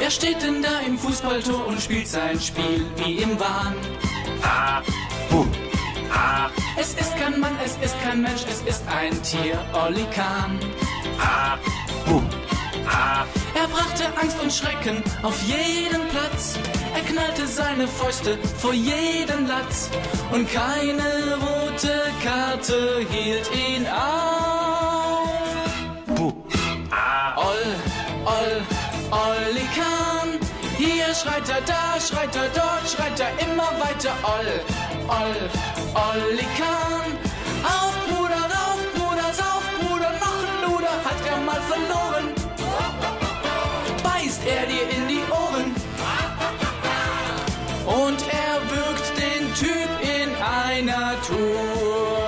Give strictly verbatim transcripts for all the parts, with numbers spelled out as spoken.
Er steht denn da im Fußballtor und spielt sein Spiel wie im Wahn. Ah, buh, ah, Es ist kein Mann, es ist kein Mensch, es ist ein Tier, Olli Kahn. ah, buh, ah, Er brachte Angst und Schrecken auf jeden Platz. Er knallte seine Fäuste vor jeden Latz. Und keine rote Karte hielt ihn auf. buh, ah, Oll, Oll, Olli Kahn. Hier schreit er, da schreit er, dort schreit er immer weiter. Oll, Oll, Olli Kahn. Auf, Bruder, rauf, Bruder, sauf, Bruder, noch ein Luder hat er mal verloren. Beißt er dir in die Ohren. Und er würgt den Typ in einer Tour.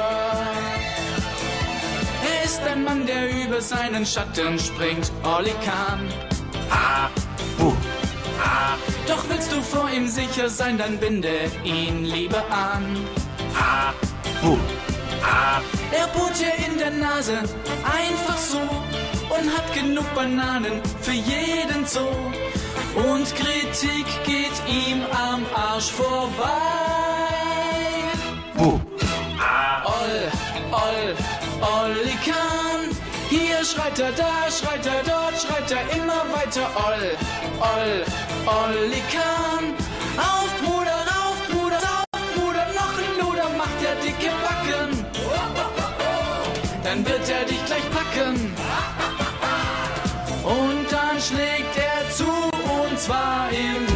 Er ist ein Mann, der über seinen Schatten springt, Olli Kahn. ah, buh, ah, Doch willst du vor ihm sicher sein, dann binde ihn lieber an. ah, buh, ah, Er bohrt dir in der Nase einfach so und hat genug Bananen für jeden Zoo. Und Kritik geht ihm am Arsch vorbei. buh, ah, Oll, Oll, Olli Kahn. Hier schreit er, da schreit er, dort schreit er immer weiter. Oll, Oll, Olli Kahn. Auf, Bruder, rauf, Bruder, sauf, Bruder, noch ein Luder, macht er dicke Backen. Dann wird er dich gleich packen. Und dann schlägt er zu, und zwar im